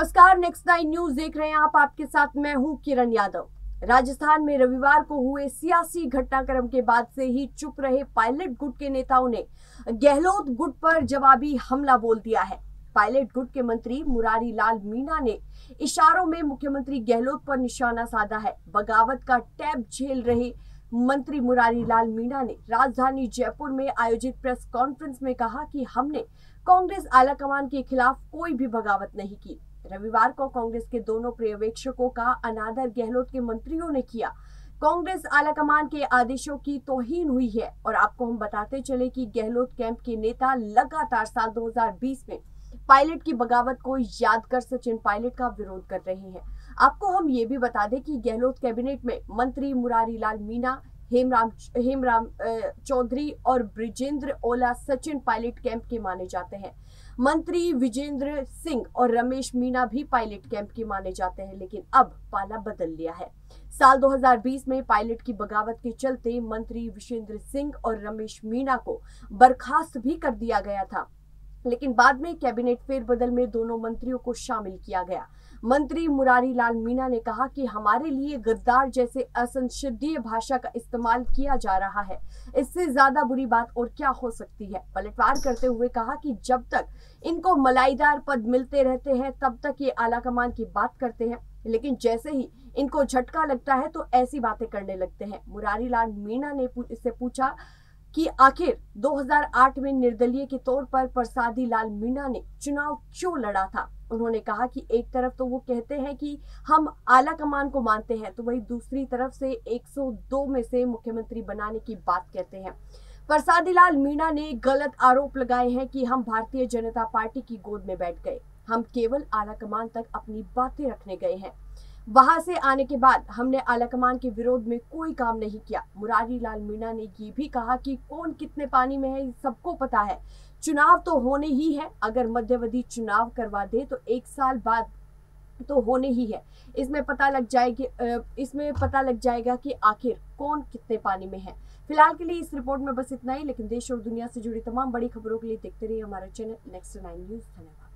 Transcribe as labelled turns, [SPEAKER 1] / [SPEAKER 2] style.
[SPEAKER 1] नमस्कार, next 9 news देख रहे हैं आप। आपके साथ मैं हूं किरण यादव। राजस्थान में रविवार को हुए सियासी घटनाक्रम के बाद से ही चुप रहे पायलट गुट के नेताओं ने गहलोत गुट पर जवाबी हमला बोल दिया है। पायलट गुट के मंत्री मुरारी लाल मीणा ने इशारों में मुख्यमंत्री गहलोत पर निशाना साधा है। बगावत का टैब झेल रहे मंत्री मुरारी लाल मीणा ने राजधानी जयपुर में आयोजित प्रेस कॉन्फ्रेंस में कहा कि हमने कांग्रेस आलाकमान के खिलाफ कोई भी बगावत नहीं की। रविवार को कांग्रेस के दोनों पर्यवेक्षकों का अनादर गहलोत के मंत्रियों ने किया। कांग्रेस आलाकमान के आदेशों की तौहीन हुई है। और आपको हम बताते चले कि गहलोत कैंप के नेता लगातार साल 2020 में पायलट की बगावत को याद कर सचिन पायलट का विरोध कर रहे हैं। आपको हम ये भी बता दें कि गहलोत कैबिनेट में मंत्री मुरारी लाल मीणा, हेमराम चौधरी और ब्रिजेंद्र ओला सचिन पायलट कैंप के माने जाते हैं। मंत्री विजेंद्र सिंह और रमेश मीणा भी पायलट कैंप के माने जाते हैं, लेकिन अब पाला बदल लिया है। साल 2020 में पायलट की बगावत के चलते मंत्री विजेंद्र सिंह और रमेश मीणा को बर्खास्त भी कर दिया गया था, लेकिन बाद में कैबिनेट फेरबदल में दोनों मंत्रियों को शामिल किया गया। मंत्री मुरारी लाल मीणा ने कहा कि हमारे लिए गद्दार जैसे असंसदीय भाषा का इस्तेमाल किया जा रहा है। इससे ज्यादा बुरी बात और क्या हो सकती है। पलटवार करते हुए कहा कि जब तक इनको मलाईदार पद मिलते रहते हैं तब तक ये आलाकमान की बात करते हैं, लेकिन जैसे ही इनको झटका लगता है तो ऐसी बातें करने लगते हैं। मुरारी लाल मीणा ने इससे पूछा कि आखिर 2008 में निर्दलीय के तौर पर प्रसादी लाल मीणा ने चुनाव क्यों लड़ा था। उन्होंने कहा कि एक तरफ तो वो कहते हैं कि हम आलाकमान को मानते हैं, तो वही दूसरी तरफ से 102 में से मुख्यमंत्री बनाने की बात कहते हैं। प्रसादी लाल मीणा ने गलत आरोप लगाए हैं कि हम भारतीय जनता पार्टी की गोद में बैठ गए। हम केवल आलाकमान तक अपनी बातें रखने गए हैं। वहां से आने के बाद हमने आलाकमान के विरोध में कोई काम नहीं किया। मुरारी लाल मीणा ने ये भी कहा कि कौन कितने पानी में है सबको पता है। चुनाव तो होने ही है। अगर मध्यावधि चुनाव करवा दे तो 1 साल बाद तो होने ही है। इसमें पता लग जाएगा कि आखिर कौन कितने पानी में है। फिलहाल के लिए इस रिपोर्ट में बस इतना ही, लेकिन देश और दुनिया से जुड़ी तमाम बड़ी खबरों के लिए देखते रहिए हमारा चैनल नेक्स्ट 9 न्यूज। धन्यवाद।